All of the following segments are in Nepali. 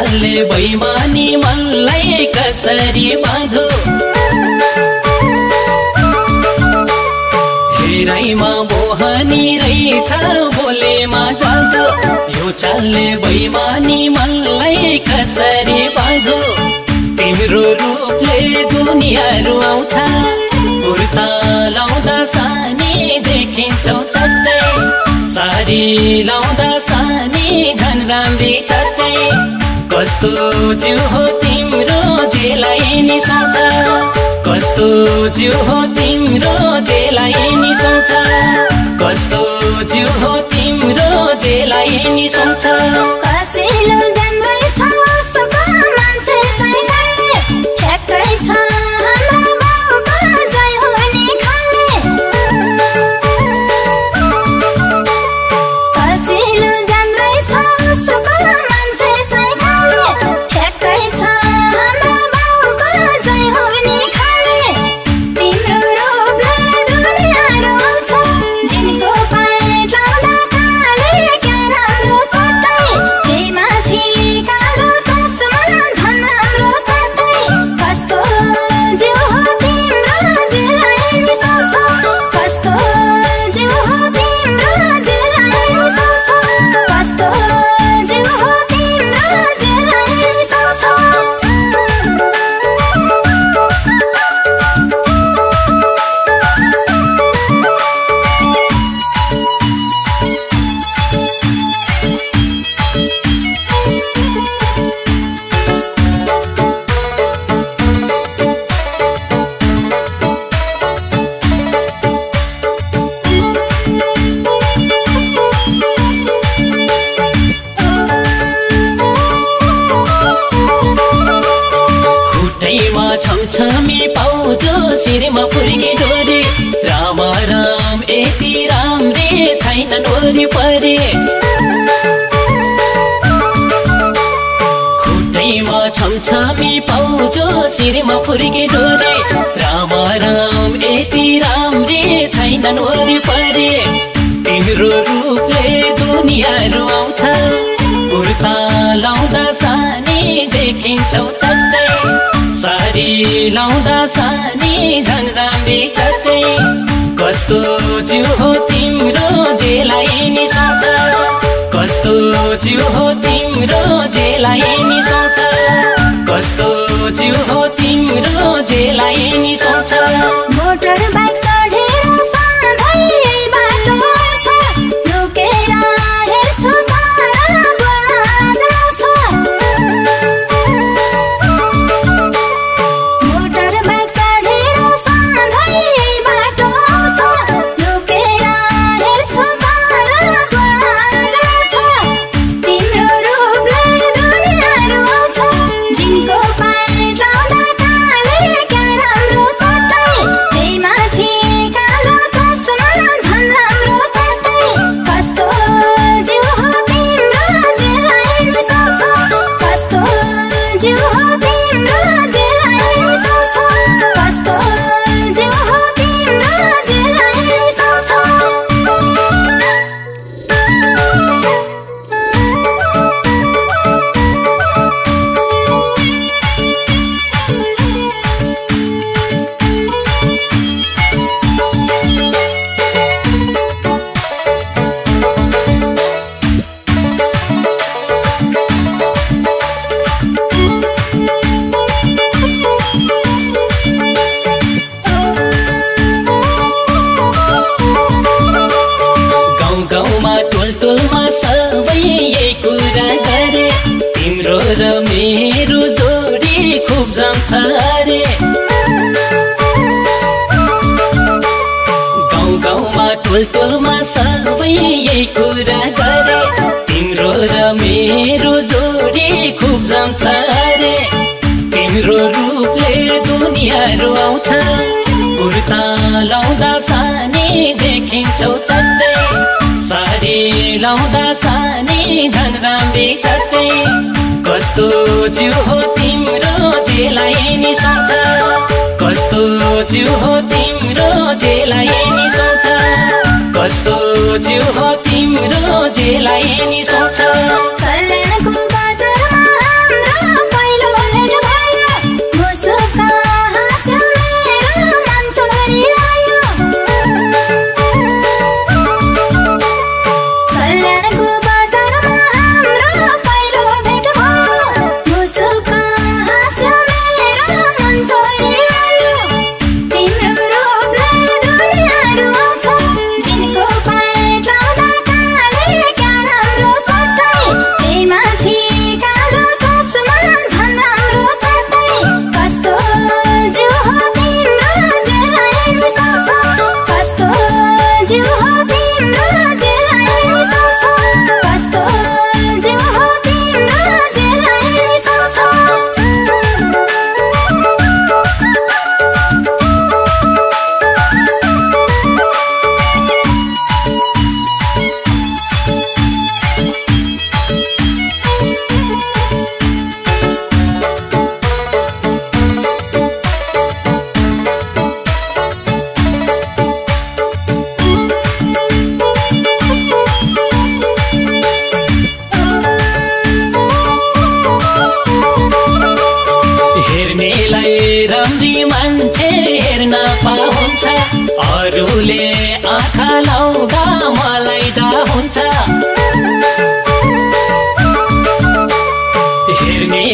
चालले बैमानी मनलाई कसरी बाँधो हेराइमा मोहनी रहेछ बोलेमा जादो यो चालले बैमानी मनलाई कसरी बाँधो तिम्रो रूपले दुनियाँ रुवाउँछ कुर्ता लाउँदा सानी देखिन्छौ चट्टै साडी लाउँदा सानी झन् राम्री चट्टै कस्तो जिउ हो तिम्रो जेलाई नि सोच कस्तो जिउ हो तिम्रो जेलाई नि सोच कस्तो जिउ हो तिम्रो जेलाई नि सोच कसिलो जन्मै छ सुख मान्छे चाहिँ खाले ठ्याक्कै छ हाम्रो बाउको जय हुने खाले कसिलो जन्मै छ सुख मान्छे चाहिँ खाले ठ्याक्कै छ हाम्रो बाउको जय हुने खाले तिम्रो रूपले दुनियाँ रुवाउँछ जिनको पाएट लाउँदा काले क्या राम्रो चट्टै त्यही माथि कालो चस्मा झन् राम्रो चट्टै कस्तो जिउ हो तिम्रो जेलाई नि सोच कस्तो जिउ हो तिम्रो जेलाई नि सोच कस्तो जिउ हो तिम्रो जेलाई नि सोच खुट्टैमा छमछमी पाउजो शिरमा फुर्की डोरी राम राम यति राम्रे छैनन् वरिपरि खुट्टैमा छमछमी पाउजो शिरमा फुर्की डोरी राम राम यति राम्रे छैनन् वरिपरि तिम्रो रूपले दुनियाँ रुवाउँछ कुर्ता लाउँदा सानी देखिन्छौ चट्टै साडी लाउँदा सानी झन् राम्री चट्टै कस्तो जिउ हो तिम्रो जेलाई नि सोच कस्तो जिउ हो तिम्रो जेलाई नि सोच कस्तो जिउ हो तिम्रो जेलाई नि सोच मोटर बाइक चढेर सधैँ बाटो छ लुकेर हेर्छु तारा बोल्न जान्छ मोटर बाइक चढेर सधैँ बाटो छ लुकेर हेर्छु तारा बोल्न जान्छ तिम्रो रूपले दुनियाँ रुवाउँछ जिनको पाएट लाउँदा काले क्या राम्रो चट्टै त्यही माथि कालो चस्मा झन् राम्रो चट्टै कस्तो जिउ हो तिम्रो जेलाई नि सोच कस्तो जिउ हो तिम्रो जेलाई नि सोच कस्तो जिउ हो तिम्रो जेलाई नि सोच गाउँ गाउँमा टोल टोलमा सबै यही कुरा गरे तिम्रो र मेरो जोडी खुब जम्छ अरे गाउँ गाउँमा टोल टोलमा सबै यही कुरा गरे तिम्रो र मेरो जोडी खुब जम्छ अरे तिम्रो रूपले दुनियाँ रुवाउँछ कुर्ता लाउँदा सानी देखिन्छौ चट्टै साडी लाउँदा सानी झन् राम्री चट्टै कस्तो जिउ हो तिम्रो जेलाई नि सोच कस्तो जिउ हो तिम्रो जेलाई नि सोच कस्तो जिउ हो तिम्रो जेलाई नि सोच सल्यानको बजारमा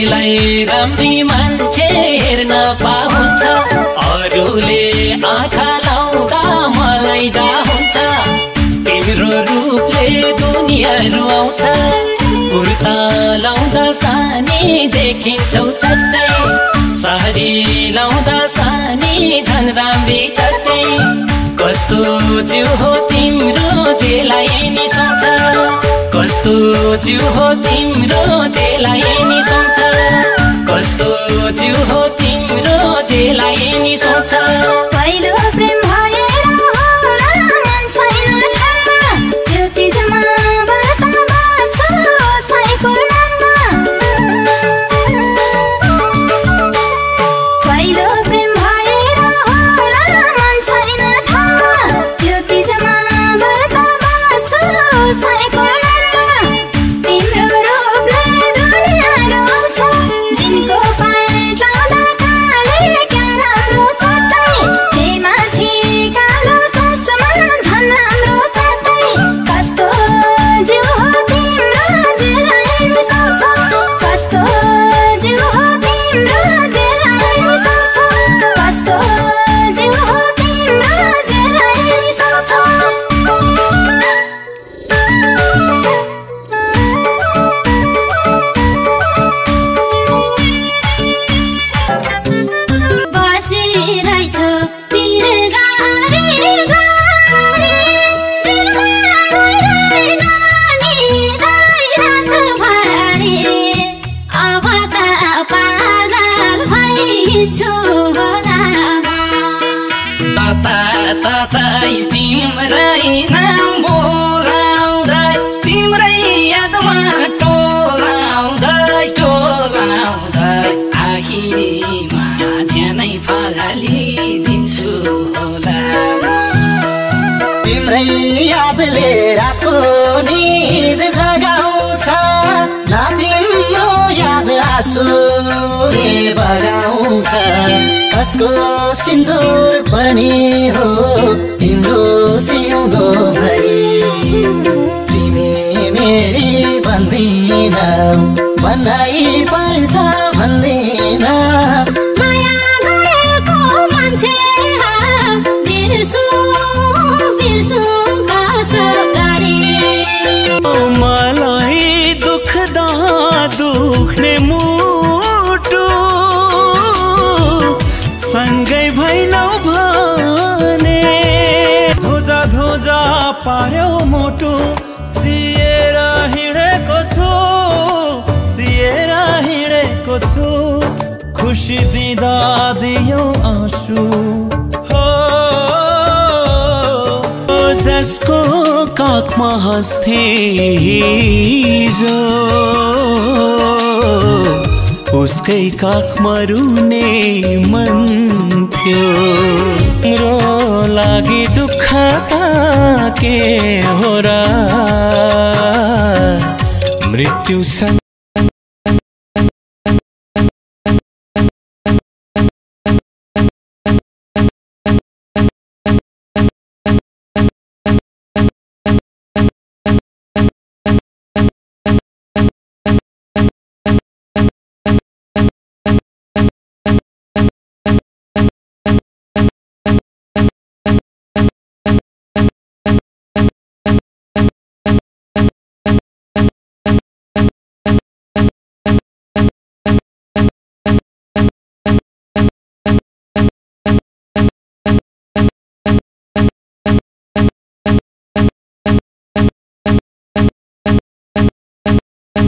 तिमीलाई राम्री मान्छे हेर्न पाउँछ अरूले आँखा लाउँदा मलाई डा हुन्छ तिम्रो रूपले दुनियाँ रुवाउँछ कुर्ता लाउँदा सानी देखिन्छौ चट्टै साडी लाउँदा सानी झन् राम्री चट्टै कस्तो जिउ हो तिम्रो जेलाई नि सोच कस्तो जिउ हो तिम्रो जेलाई नि सोच कस्तो जिउ हो तिम्रो जेलाई नि सोच पहिलो प्रेम भएर होला मन छैन ठाउँमा त्यो तिजमा व्रत बस्छ साईको नाममा पहिलो प्रेम भएर होला मन छैन ठाउँमा त्यो तिजमा व्रत बस्छ साईको नाममा तिम्रो रूपले दुनियाँ रुवाउँछ जिनको पाएँ लाउँदा काले क्या राम्रो चट्टै त्यही माथि कालो चस्मा झन् राम्रो चट्टै कस्तो जिउ हो तिम्रो जेलाई नि सोच कस्तो जिउ हो तिम्रो जेलाई नि सोच कस्तो जिउ हो तिम्रो जेलाई नि सोच बसिरहेछु पिर गाडी गाडी नानी दाइ रात भारी अब त पागल भइछु होला ताताई तिम्रै नाम बोलाउँदै तिम्रै यादमा टोलाउँदै टोलाउँदै आखिरीमा ज्यानै फालिदिन्छु होला तिम्रै यादले रातको निद जगाउँछ न तिम्रो याद आँसुले बगाउँछ कसको सिन्दुर पर्ने हो तिम्रो सिउँदो भरि तिमी मेरी भन्दिनौ भन्नै पर्छ भन्दिन माया गरेको मान्छे बिर्सु बिर्सु कसो गरी मलाई दुख्दा दुख्ने मुटु सँगै भैनौ भने धुजा धुजा पार्यौ मुटु सिएर हिँडेको छु खुसी दिँदा दियौ आँसु हो जसको काखमा हाँस्थे हिजो उसकै काखमा रुने मन थियो तिम्रो लागि दुःख के हो र मृत्यु